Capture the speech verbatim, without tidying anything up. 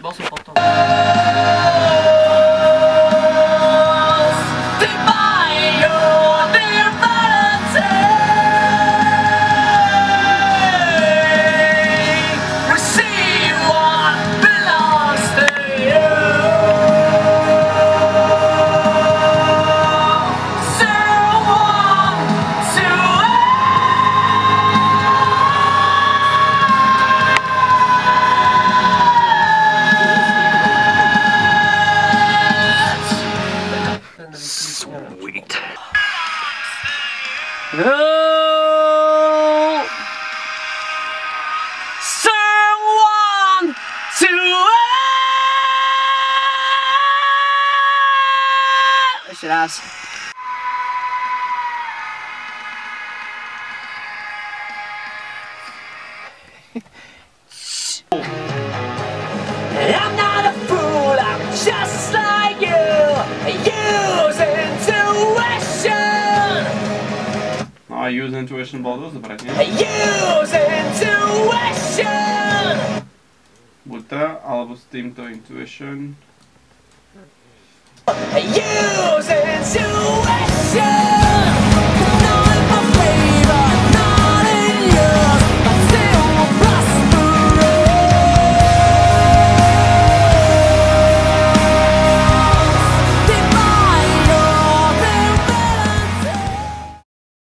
Bol som potom. Sweet. Oh, someone to ešte raz. I'm not a fool, I'm just like you. Use intuition. No a use intuition bol dosť dobré, nie? Use intuition. Buď tá, alebo s týmto intuition. Use